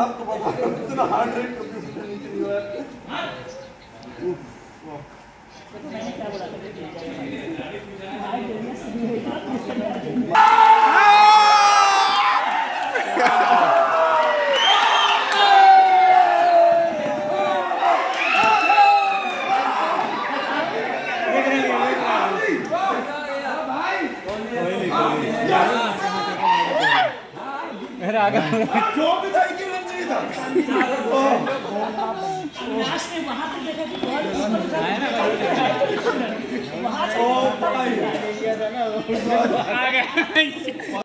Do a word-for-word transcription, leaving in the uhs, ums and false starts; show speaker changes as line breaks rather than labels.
आपको बता रहा हूँ इतना हार्ड रेट करके नीचे नहीं हुआ।
मैंने क्या बोला
मेरा आगे
क्यों पिताई क्यों लग चाहिए था
लास्ट में वहां पे देखा कि बहुत वहां
ओ भाई
आ गया।